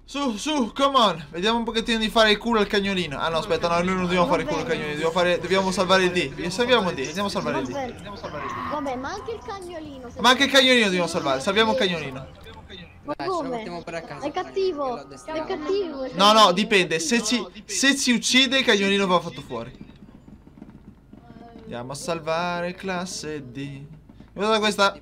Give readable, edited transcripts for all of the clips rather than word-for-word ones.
Su, su, come on. Vediamo un pochettino di fare il culo al cagnolino. Ah no, aspetta, no, noi non dobbiamo fare il culo al cagnolino. Dobbiamo salvare il D. Salviamo il D, andiamo a salvare il D. Vabbè, ma anche il cagnolino. Ma anche il cagnolino dobbiamo salvare, salviamo il cagnolino. Ma come? È cattivo. È cattivo. No, no, dipende. Se ci uccide il cagnolino va fatto fuori. Andiamo a salvare classe D. Guarda questa.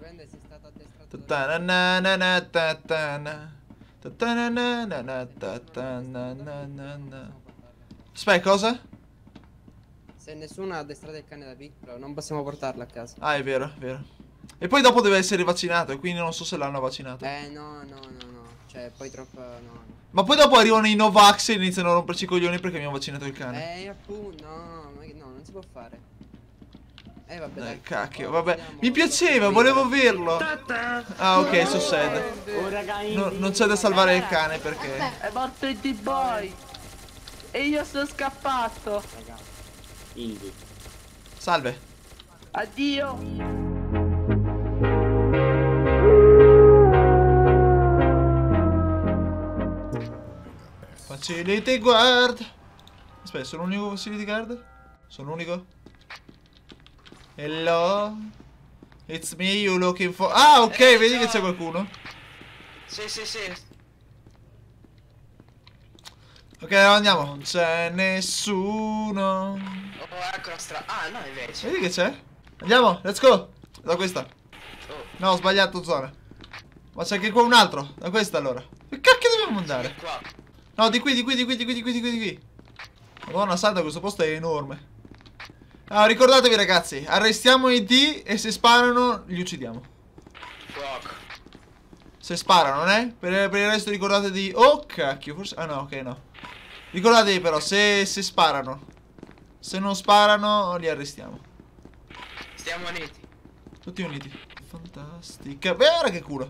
Aspetta, cosa? Se nessuno ha addestrato il cane da piccolo, non possiamo portarlo a casa. Ah, è vero, è vero. E poi dopo deve essere vaccinato, e quindi non so se l'hanno vaccinato. No. Cioè, poi troppo, no. Ma poi dopo arrivano i Novax e iniziano a romperci i coglioni perché abbiamo vaccinato il cane. Appunto, no, non si può fare. Vabbè, dai. Cacchio, vabbè. Mi piaceva, volevo averlo. Ah, ok, succede. Non c'è da salvare il cane perché... È morto il D-Boy. E io sono scappato. Salve. Addio. Facility guard. Aspetta, sono l'unico facility guard? Sono l'unico? Hello? It's me you looking for... Ah, ok, vedi ciao. che c'è qualcuno? Sì. Ok, andiamo. Non c'è nessuno. Oh, ecco la strada. Ah, no, invece. Vedi che c'è? Andiamo, let's go. Da questa. Oh, No, ho sbagliato zona. Ma c'è anche qua un altro. Da questa allora. Che cacchio dobbiamo andare? qua. No, di qui. Madonna santa, questo posto è enorme. Allora, ricordatevi ragazzi, arrestiamo i D e se sparano li uccidiamo. Fuoco. Se sparano, per il resto ricordate di... Oh, cacchio, forse... Ah no, ok, no. Ricordatevi però, se sparano. Se non sparano, li arrestiamo. Stiamo uniti. Tutti uniti. Fantastica. Guarda che culo.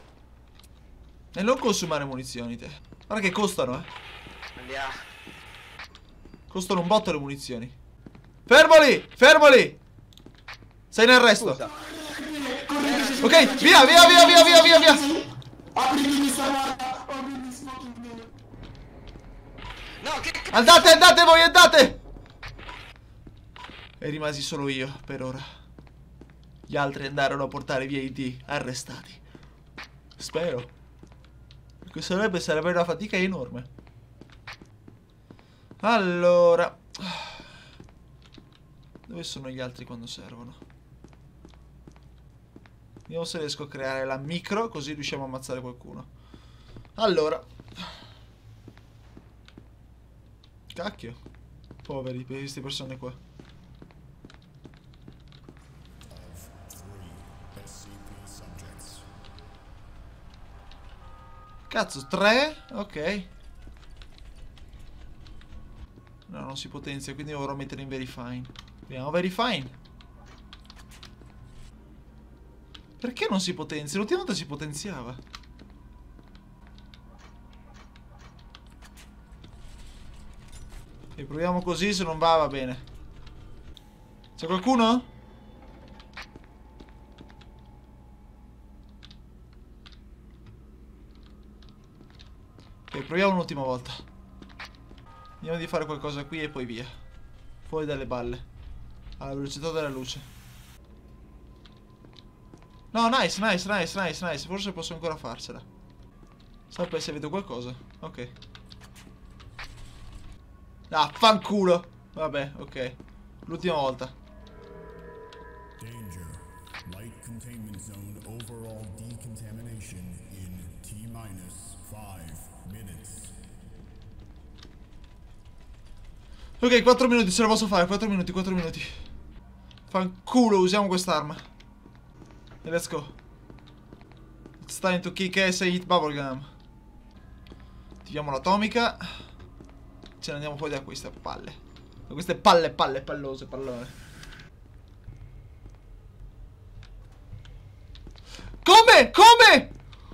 E non consumare munizioni, te. Guarda che costano, Andiamo. Costano un botto le munizioni. Fermoli! Fermoli! Sei in arresto. Scusa. Ok, via. No, che Andate voi, andate! E rimasi solo io, per ora. Gli altri andarono a portare via i D, arrestati. Spero. Perché sarebbe una fatica enorme. Allora... Dove sono gli altri quando servono? Vediamo se riesco a creare la micro, così riusciamo a ammazzare qualcuno. Allora. Cacchio. Poveri, per queste persone qua. Cazzo, 3? Ok. No, non si potenzia, quindi dovrò mettere in Verifine. Vediamo Verifine. Perché non si potenzia? L'ultima volta si potenziava. E proviamo così, se non va bene. C'è qualcuno? Ok, proviamo un'ultima volta. Vediamo di fare qualcosa qui e poi via. Fuori dalle balle. Alla velocità della luce. No, nice. Forse posso ancora farcela. Sapete se vedo qualcosa. Ok. Ah, fanculo. Vabbè, ok. L'ultima volta. Danger. Light containment zone overall decontamination in T-5 minutes. Ok, 4 minuti, ce la posso fare. 4 minuti. Fanculo, usiamo quest'arma. E let's go. It's time to kick ass and eat bubblegum. Attiviamo l'atomica. Ce ne andiamo poi da queste palle. Da queste pallose, pallone. Come?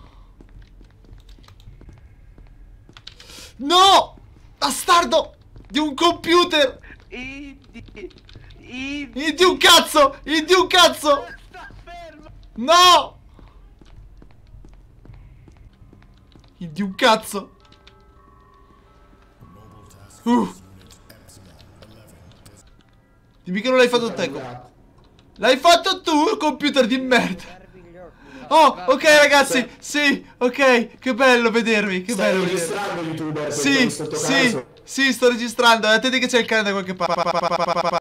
No! Bastardo! Di un computer! Di un cazzo! Sta fermo. No! Di un cazzo! Dimmi che non l'hai fatto te. L'hai fatto tu, computer di merda. Oh, ok ragazzi, sì, ok, che bello vedervi, che bello vedervi. Stai registrando, YouTuber? Sì, sì, sto registrando, attenti che c'è il cane da qualche parte.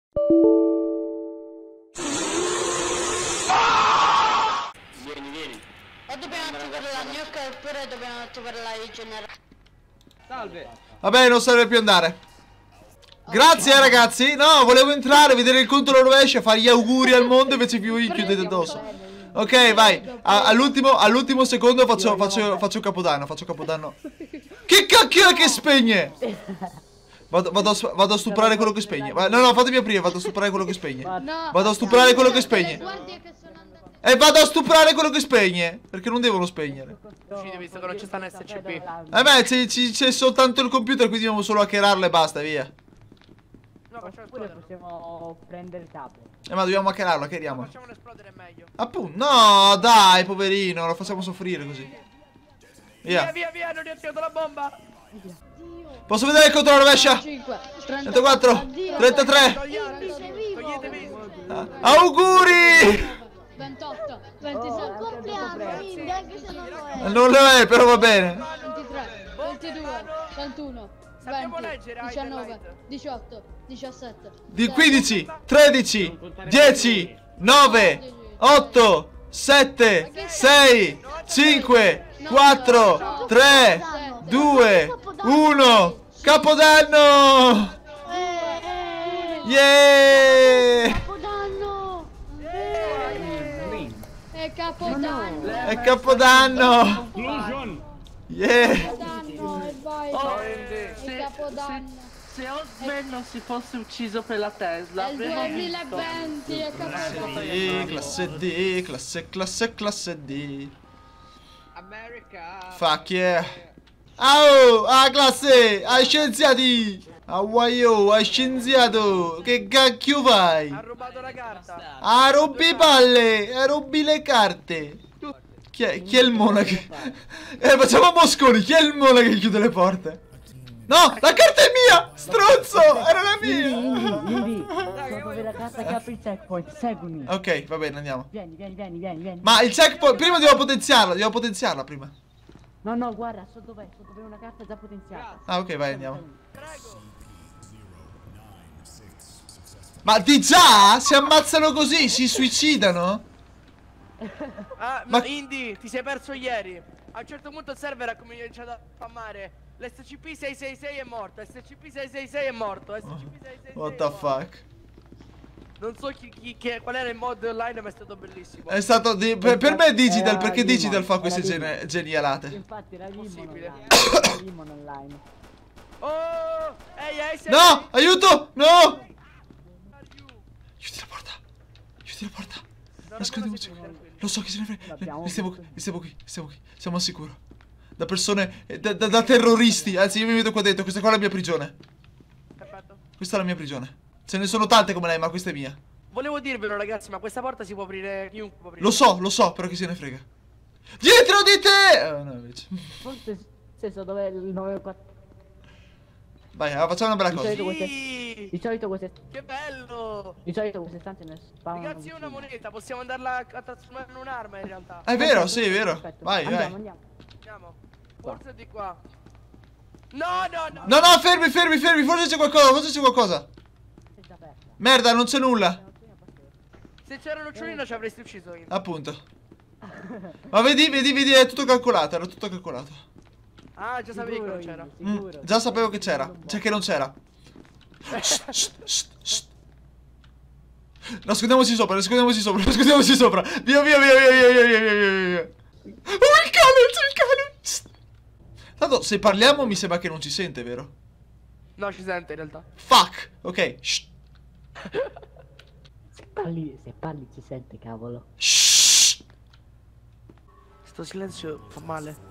Vieni. O dobbiamo attivare la nuke oppure dobbiamo attivare la rigenerazione. Salve. Vabbè, non serve più andare. Grazie ragazzi. No, volevo entrare, vedere il conto alla rovescia, fare gli auguri al mondo, invece vi chiudete addosso. Ok, vai. All'ultimo secondo faccio Capodanno. Che cacchio è che spegne? Vado a stuprare quello che spegne. No, fatemi aprire, vado a stuprare quello che spegne. Vado a stuprare quello che spegne. E vado a stuprare quello che spegne. Perché non devono spegnere. Uccidi, visto che non ci sta un SCP. Beh, c'è soltanto il computer, quindi dobbiamo solo hackerarlo e basta, via. No, facciamo Oppure esplodere. possiamo prendere il capo. Ma dobbiamo hackerarlo, hackeriamo. Facciamolo esplodere meglio. Appunto, no, dai, poverino, lo facciamo soffrire così. Via. Via, non gli ho tirato la bomba. Posso vedere il conto alla rovescia? 5, 34, 33. Toglietevi. Auguri! 28, 26, compleanno, quindi anche se non lo è. Non lo è, però va bene. 23, 22, 21, Sappiamo 20, leggere, 19, Highlight. 18, 17, Di 15, 13, 10, 9, 8, 7, 6, 5, 4, 3, 2, 1. Capodanno! Yeah! Capodanno! È Capodanno! È Capodanno! Yeah! Capodanno e vai! È Capodanno! Se Osman non si fosse ucciso per la Tesla, È il 2020, è Capodanno! Classe D. America. Fuck yeah! Oh, classe! Ai scienziati! Ai scienziato! Che cacchio fai? ha rubato la carta. Rubi palle! Rubi le carte! Chi è il mona che... facciamo a Mosconi! Chi è il mona che chiude le porte? No! La carta è mia! Stronzo! Era la mia! Indy, devo avere la carta che apre il checkpoint, seguimi. Ok, va bene, andiamo. Vieni. Ma il checkpoint... Prima devo potenziarla prima. No, guarda, so dov'è una carta già potenziata. Ah, ok, vai, andiamo. Ma di già? Si ammazzano così? Si suicidano? Ma Indy, ti sei perso ieri. A un certo punto il server ha cominciato a spammare. L'SCP-666 è morto. SCP-666 è morto. SCP-666 What the fuck? Non so qual era il mod online, ma è stato bellissimo. È stato per me è Digital, Era perché Digital Limon, fa queste era genialate. Infatti era Possibile. Limon online. Oh! Ehi, No! Aiuto! No! Chiudi la porta. Nascondiamoci. Lo so che se ne frega. Stiamo qui. Siamo al sicuro. Da persone. Da terroristi. Anzi, io mi vedo qua dentro. Questa qua è la mia prigione. Perfetto. Questa è la mia prigione. Ce ne sono tante come lei, ma questa è mia. Volevo dirvelo, ragazzi, ma questa porta si può aprire. Chiunque può aprire. Lo so, però chi se ne frega. Dietro di te! No, invece. Forse senso dove il 94. Vai, facciamo una bella cosa. Sì! Di solito queste. Che bello! Di solito queste stanze ne spawnano. Ragazzi, è una moneta, possiamo andarla a trasformare in un'arma in realtà. È vero, sì, è vero. Perfetto. Vai. Andiamo. Andiamo. Forse di qua. No. No, fermi, forse c'è qualcosa. È già aperta. Merda, non c'è nulla. Se c'era un uccellino ci avresti ucciso io. Appunto. Ma vedi, è tutto calcolato, era tutto calcolato. Ah, già sapevi che non c'era. Già sapevo che c'era, cioè che non c'era. Nascondiamoci sopra. Via. Oh, il cane. Tanto se parliamo mi sembra che non ci sente, vero? No, ci sente in realtà. Fuck. Ok. Shh. Se parli ci sente, cavolo. Shh. Sto silenzio fa male.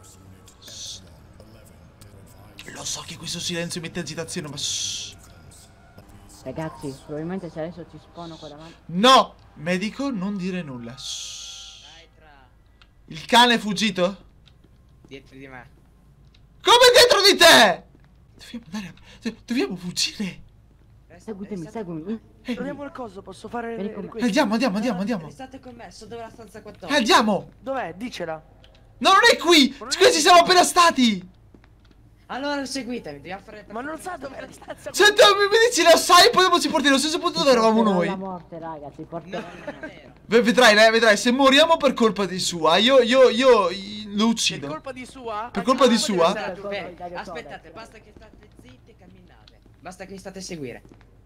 Lo so che questo silenzio mette agitazione, ma shh. Ragazzi, probabilmente se adesso ci spawno qua davanti. No! Medico, non dire nulla. Shh. Il cane è fuggito? Dietro di me. Come dietro di te? Dobbiamo fuggire. Seguimi, seguimi. Troviamo il coso, posso fare Vieni con me. questo? Andiamo. State con me, sto dove la stanza 14. Andiamo. Dov'è? Dicela. No, non è qui. Qui ci siamo appena stati. Allora seguitemi, dobbiamo fare... Ma non sa dov'è la stanza. Senti, mi dici, lo sai, poi dopo ci portiamo allo stesso punto dove eravamo noi. La morte, raga, ti porterò. No, non è vero. Vedrai, se moriamo per colpa di sua, io lo Per uccido. colpa di sua? Per colpa di sua? Sarà tu, bene. Aspettate, basta che state zitti e camminate. Basta che mi state a seguire.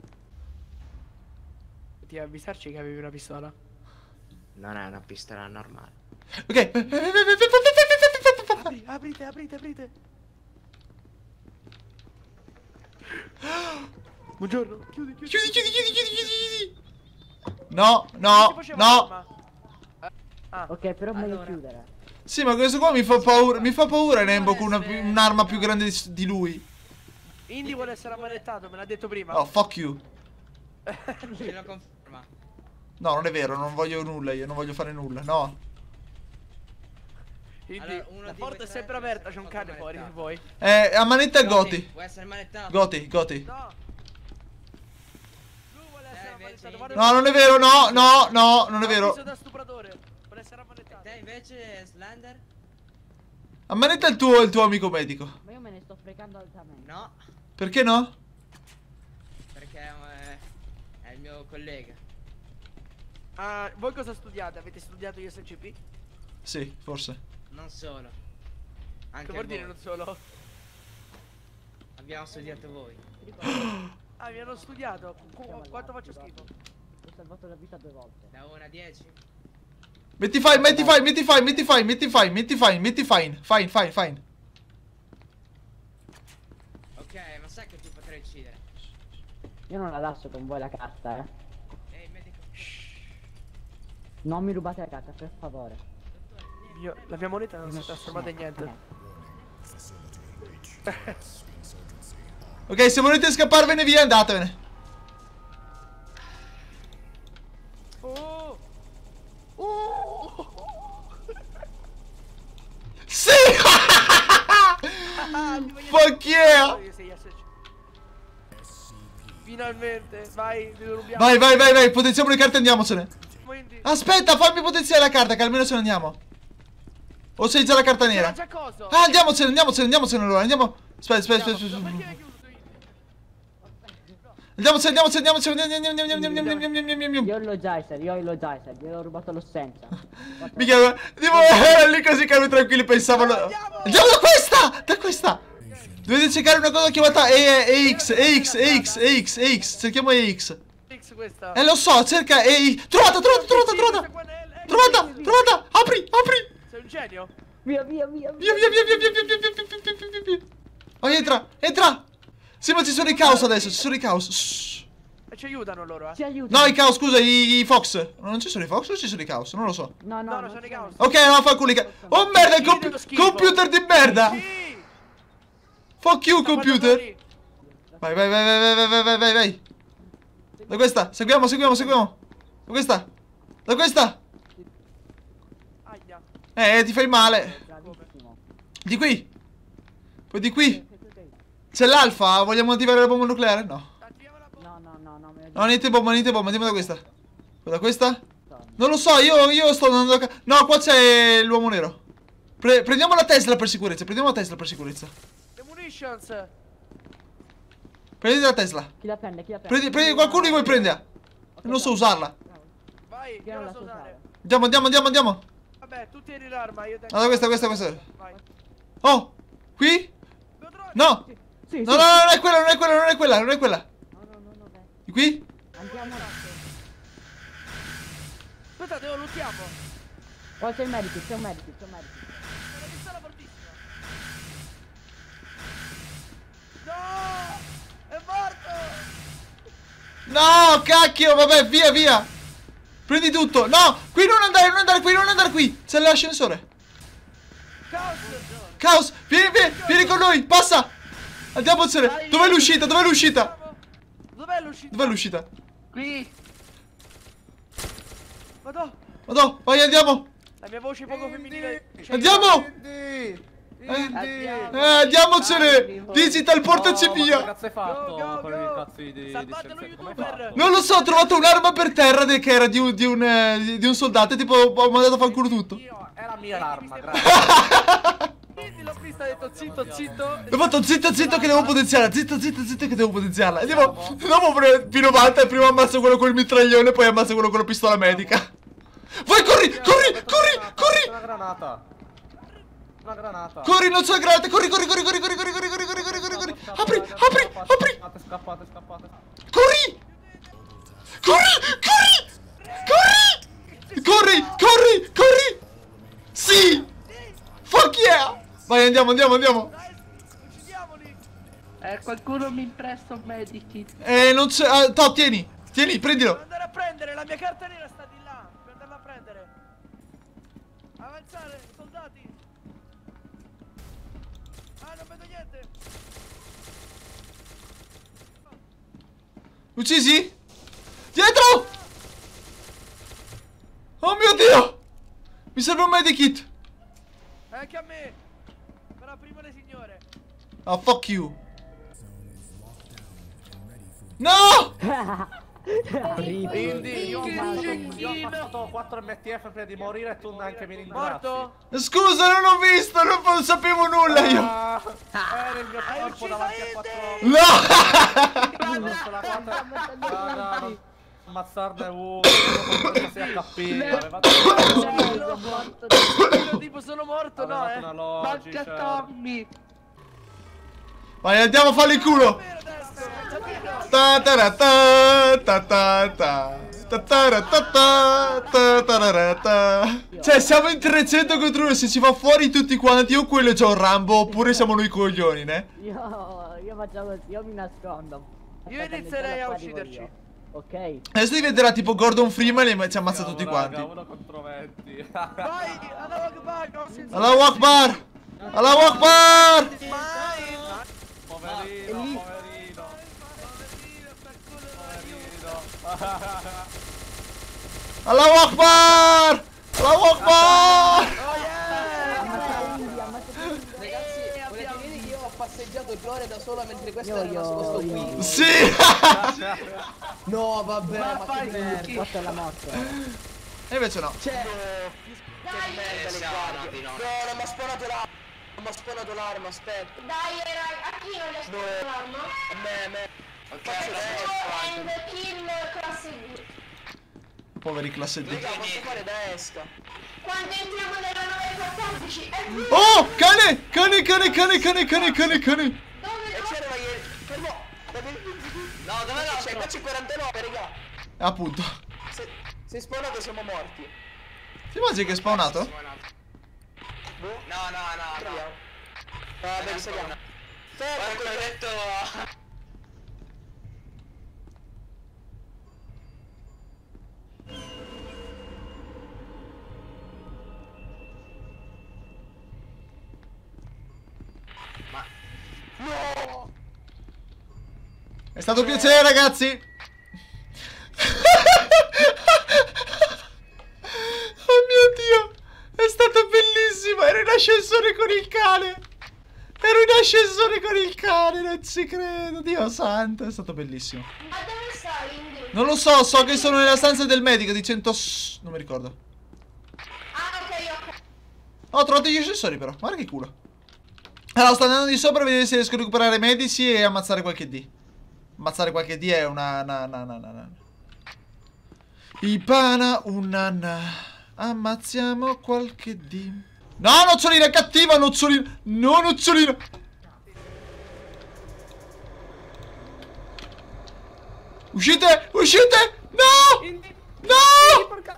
Ti avvisarci che avevi una pistola. Non è una pistola normale. Ok. Aprite. Buongiorno. Chiudi. Chiudi. No. Ok, però meglio Allora. chiudere. Sì, ma questo qua mi fa paura Nembo con un'arma più grande di lui. Indy vuole essere ammanettato, me l'ha detto prima. Oh, fuck you. Ce lo conferma. No, non è vero, non voglio nulla, io non voglio fare nulla, no. Indy, Allora, uno la di porta voi è tre sempre deve aperta, essere c'è un cane fuori, manettato. vuoi? A manetta Goti. Vuoi essere manettato? Goti. No. Lui vuole essere invece ammanettato, guarda. No, non è vero, no, non è vero. Avviso da stupratore. Vuole essere ammanettato. Te invece, Slender? Ammanetta il tuo amico medico. Ma io me ne sto fregando altamente. No, Perché no? perché è il mio collega. Ah, voi cosa studiate? Avete studiato gli SCP? Sì, forse. Non solo. Che Anche vuol dire voi. non solo? Abbiamo studiato voi. Ah, mi hanno studiato. Quanto faccio schifo? Ho salvato la vita 2 volte. Da 1 a 10? Metti fine. Ok, ma sai che ti potrei uccidere. Io non la lascio con voi la carta, eh. Ehi, medico. Non mi rubate la carta, per favore. La mia moneta non si è trasformata in niente. Ok, se volete scapparvene via, andatevene. Oh! Sì! Fuck yeah! Finalmente, vai, li rubiamo. Vai, potenziamo le carte e andiamocene. Indy. Aspetta, fammi potenziare la carta, che almeno ce ne andiamo. O sei già la carta C'era nera? già coso. Ah, andiamocene allora, andiamo. Aspetta. Perché hai chiuso Indy? Andiamocene. Io ho lo Geyser, gliel'ho rubato l'ossenza. Mica, tipo, era lì così calmi tranquilli, pensavano. Andiamo da questa! Dovete cercare una cosa chiamata EX. Cerchiamo EX. X questa. Lo so, cerca EX. Trovata! Apri! Sei un genio? Via. Via. Oh, entra! Sì, ma ci sono i caos adesso, Shh. E ci aiutano loro, Ci aiuta. No, i caos, scusa, i Fox. Non ci sono i Fox o ci sono i caos? Non lo so. No, No, non sono i caos. Ok, no, fa culo. Oh merda, il Dello schifo. computer di merda! Sì! Fuck you, Sta computer! guardando Vai. Da questa, seguiamo. Da questa! lì. Aia. Ti fai male. Bravissimo. Di qui. Poi di qui. C'è l'alfa, vogliamo attivare la bomba nucleare? No. Attiviamo la bomba. No, No, niente bomba, andiamo da questa. Da questa? Non lo so, io sto andando a no, qua c'è l'uomo nero. Prendiamo la Tesla per sicurezza. The munitions. Prendi la Tesla. Chi la prende? Prendi qualcuno di voi prende. Non so usarla. Vai, Io non io la so so usare. usare. Andiamo. Vabbè, tu tieni l'arma, io tengo. Allora, questa. Vai. Oh, qui? Lo trovi? No. Sì. No, non è quella. No, dai. Di qui? Andiamo. Aspettate, lo luttiamo. Oh, c'è un medico. C'è una pistola fortissima. No! È morto! No, cacchio, vabbè, via. Prendi tutto. No, qui non andare qui. C'è l'ascensore. Caos, vieni con noi, passa. Andiamocene. Dov'è l'uscita? Dov'è l'uscita? Dov'è l'uscita? Qui. Madò, Vai, andiamo. la mia voce è poco femminile. Andiamo. Andiamocene! Digital, portaci via! Che cazzo hai fatto con i cazzi di Salvatelo, scienziati? Come hai youtuber. fatto? Non lo so, ho trovato un'arma per terra che era di un soldato e tipo ho mandato a fanculo tutto. È la mia arma, grazie. Quindi l'ho vista, ha detto zitto, zitto. Ho fatto zitto zitto che devo potenziarla, zitto zitto zitto che devo potenziarla. E tipo, dopo P90 e prima ammazzo quello col mitraglione, poi ammazzo quello con la pistola medica. Vai, corri, corri, corri, corri! Una granata. Una granata. Corri, non so la granata, corri, corri, corri, corri, corri, corri, corri, corri, corri, corri, corri, corri. Apri, apri, apri. Scappate, scappate. Corri! Corri, corri! Corri! Corri, corri, corri! Sì! Fuck yeah! Vai, andiamo, andiamo, andiamo. Uccidiamoli. Qualcuno mi presta un medikit. Non c'è... Toh, tieni, tieni, prendilo. Devo andare a prendere, la mia carta nera sta di là. Devo andarla a prendere. Avanzare, soldati. Ah, non vedo niente. Uccisi? Dietro! Oh mio Dio! Mi serve un medikit. Anche a me. Però prima le signore. Oh, fuck you. No! Quindi io ho ammazzato 4 MTF prima di morire e tu neanche mi ringrazi. Morto? Scusa, non ho visto, non sapevo nulla io. Era il mio corpo davanti a 4. No! Ho messo la 4. Ammazzarne uno. 6 HP. Avevate Tipo sono morto, no, una logica. Tommy. Vai, andiamo a farlo in culo. Ta ta ta ta ta ta. Cioè siamo in 300 contro 1. Se ci fa fuori tutti quanti, o quello è già un Rambo oppure siamo noi coglioni, né? Io faccio così, io mi nascondo. Io inizierei a ucciderci. Ok. Adesso diventerà tipo Gordon Freeman e ci ammazza tutti quanti. Uno contro 20. Vai, Allahu Akbar! Allahu Akbar! Poverino, poverino. Allahu Akbar! Allahu Akbar! Ragazzi, volete dire che io ho passeggiato Gloria da sola mentre questo era nascosto qui? Sì! No, vabbè, ma fai che merda. questa è la morte. E invece no. Che merda le guardie. No, non mi ha spawnato l'arma. Non mi ha spawnato l'arma, aspetta. Dai, raga, a chi non le sta l'arma? A me. And kill classe D. Poveri classe D. Raga, posso fare da esca. Quando entriamo nella 914 è blu. Oh! Cane! Cane, cane, cane, cane, cane, cane, cane! E c'era la ieri. Fermo. No, dove c'è? Qua c'è 49, raga. Appunto. Se spawnato siamo morti. Ti immagini che è spawnato? No. Vabbè, saliamo. Fermo, come ho detto. No! È stato un piacere, ragazzi! Oh mio Dio! È stato bellissimo! Ero in ascensore con il cane! Ero in ascensore con il cane, non ci credo! Dio santo, è stato bellissimo. Ma dove stai, Indy? Non lo so, so che sono nella stanza del medico di 100... non mi ricordo. Ah, ok. Ho trovato gli ascensori però, guarda che culo. Allora, sto andando di sopra a vedere se riesco a recuperare medici e ammazzare qualche D. Ammazzare qualche D è una... Ipana, unana. Ammazziamo qualche D. No, nocciolina, è cattiva, nocciolina. No, nocciolina. Uscite, uscite. No. No.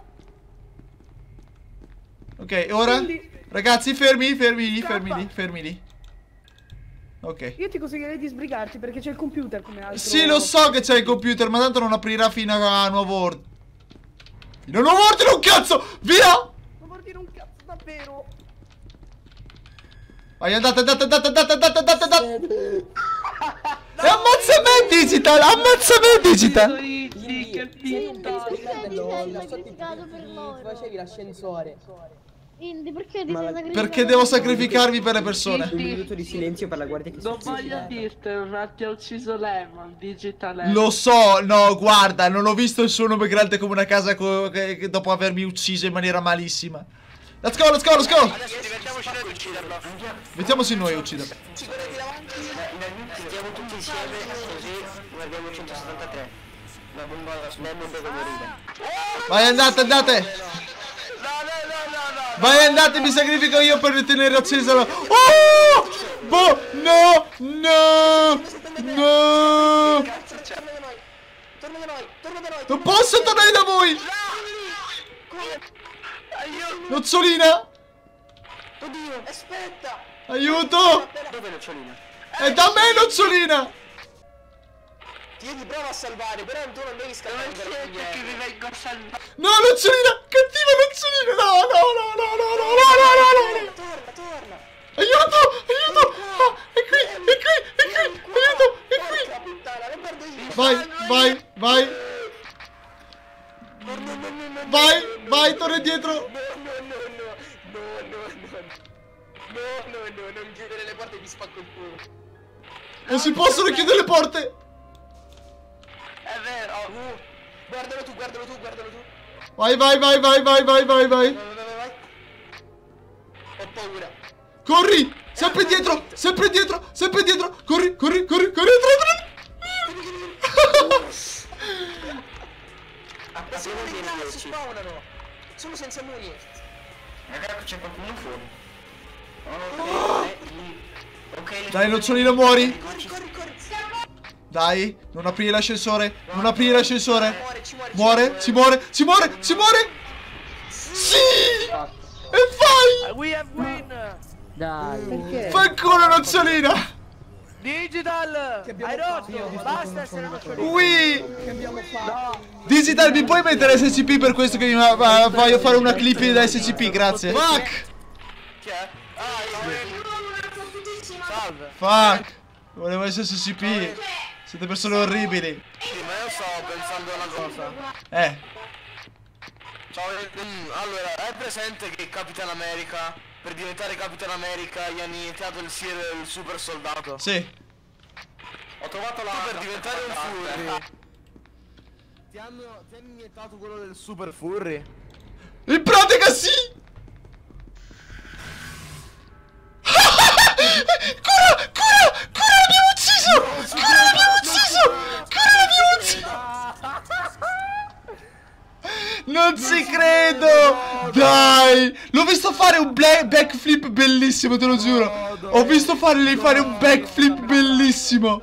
Ok, ora. Ragazzi, fermi lì. Ok. Io ti consiglierei di sbrigarti perché c'è il computer come altro. Sì, lo so che c'è il computer, ma tanto non aprirà fino a nuovo ordine. Fino a nuovo ordine un cazzo! Via! Non vuol dire un cazzo, davvero. Vai, andate. E ammazza me, Digital! Ammazza me, Digital! Facevi l'ascensore. Indy, perché ti sei sacrificato? Perché devo sacrificarmi per le persone. Un minuto di silenzio per la guardia che Non voglio dirtelo, ma ti ha ucciso Lemon, Digital Lemon. Lo so, no, guarda, non ho visto il suo nome grande come una casa che dopo avermi ucciso in maniera malissima. Let's go, let's go, let's go! Adesso diventiamoci noi a ucciderlo. Mettiamoci noi a ucciderlo. Uccidete davanti. Stiamo tutti insieme così guardiamo 173. La bomba Lemon deve morire. Vai, andate, andate! Vai, andate, mi sacrifico io per tenere accesa la... Oh! Boh, no, no, no! Torna da noi, torna da noi. Non posso tornare da voi! Nozzolina! Oddio, aspetta! Aiuto! Dove Nozzolina? È da me, Nozzolina! Tieni, prova a salvare, però tu non devi scappare per niente. Che vi vengo a salvare. No, Nozzolina! Cattiva Nozzolina! No, no, no, no, no, no, no, no, no, no! Torna, torna! Aiuto! Aiuto! Ah, è qui! È qui! È qui! Aiuto! È qui! Porca puttana, lo guardo io! Vai, vai, vai! Vai, vai, torna indietro! No, non chiudere le porte, mi spacco il culo. Non si possono chiudere le porte! È vero! Guardalo tu, guardalo tu, guardalo tu! Vai, vai, vai, vai, vai, vai, vai, vai! Vai! Ho paura! Corri! Sempre dietro! Sempre dietro! Sempre dietro! Corri, corri, corri, corri! Ma sono dei cazzo, si spawnano! Sono senza muni! Magari c'è qualcuno fuori! Ok, Dai, Nozzolino, muori! corri, corri, corri! Dai, non aprire l'ascensore! Non aprire l'ascensore! Muore, Ci muore! Ci muore! Ci muore! Sì! E fai! We have win! Dai. Fai culo, Nozzolina! Digital! Hai rotto! Basta essere Nozzolino! Ui! Digital, mi puoi mettere SCP per questo che voglio fare una clip da SCP, grazie. Fuck! Chi è? Salve! Fuck! Volevo essere SCP. Siete persone orribili. Sì, ma io stavo pensando a una cosa. Ciao, allora, è presente che Capitan America, per diventare Capitan America, gli hanno iniziato il super soldato? Sì. Ho trovato la... per diventare un furry. Ti hanno iniziato quello del super furry? In pratica sì! Cura! Cura! Cura, l'abbiamo ucciso! Cura, l'abbiamo ucciso! Cura, l'abbiamo ucciso! Non ci credo! Dai! L'ho visto fare un backflip bellissimo, te lo giuro! Ho visto lei fare un backflip bellissimo!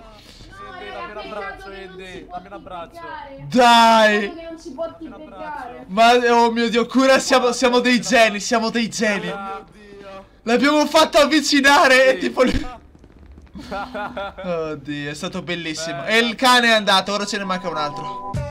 Dammi un abbraccio. Dai! Non si può beccare. Ma oh mio Dio, Cura, siamo dei geni, siamo dei geni! L'abbiamo fatto avvicinare e tipo... Oddio, è stato bellissimo. E il cane è andato, ora ce ne manca un altro.